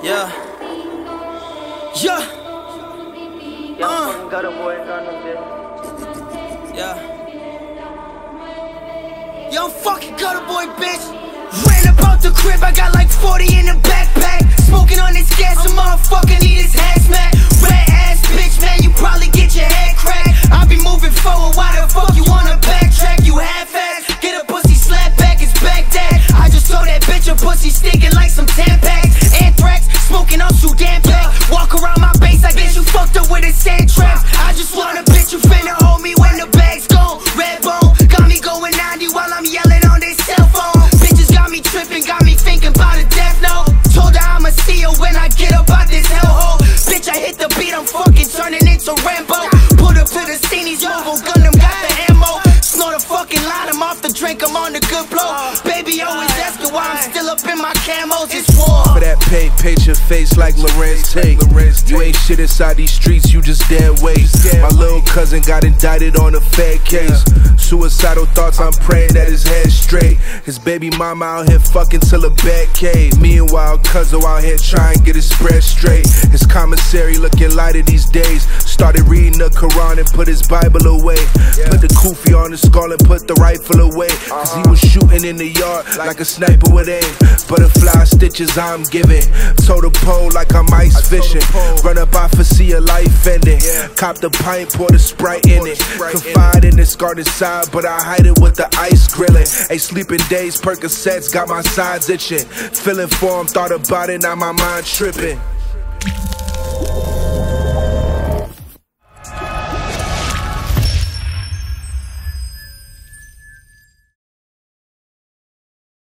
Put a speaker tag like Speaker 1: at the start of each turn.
Speaker 1: Yeah. Yeah. Yeah. Young fucking gutter boy, bitch. Ran about the crib, I got like 40 in the backpack. Smoking on this gas, a motherfucker need his hazmat. Red ass bitch, man, you probably get your head cracked. I be moving forward, why the fuck you wanna backtrack? You half-ass, get a pussy slap back, it's Baghdad. I just told that bitch a pussy stinking like some Tampax. Anthrax, smoking on so damn back. Walk around my base, I guess you fucked up with the sand traps. I just want a bitch, you finna hold me when the bag's gone. Red bone, got me going 90 while I'm yelling on this cell phone. Bitches got me tripping, got me thinking about a death note. Told her I'ma see her when I get up out this hellhole. Bitch, I hit the beat, I'm fucking turning into Rambo. Put up to the scenes, Yovo Gundam got the ammo. Snort a fucking line, I'm off the drink, I'm on the good blow. Baby always asking why I'm still up in my camos, it's war.
Speaker 2: For that paint your face like Lorenz Tate. You ain't shit inside these streets, you just dead weight. My little cousin got indicted on a fed case. Suicidal thoughts, I'm praying that his head's straight. His baby mama out here fucking till a bed cave. Meanwhile, cousin out here trying to get his spread straight. His commissary looking lighter these days. Started reading the Quran and put his Bible away. Put the kufi on his skull and put the rifle away. Cause he was shooting in the yard like a sniper with aim. Butterfly stitches I'm giving. Toe the pole like I'm ice fishing. Run up off and see a life ending. Cop the pint, pour the Sprite in it. Confide in this garden side, but I hide it with the ice grilling. Ain't sleeping days, Percocets got my sides itching. Feeling for him, thought about it, now my mind tripping.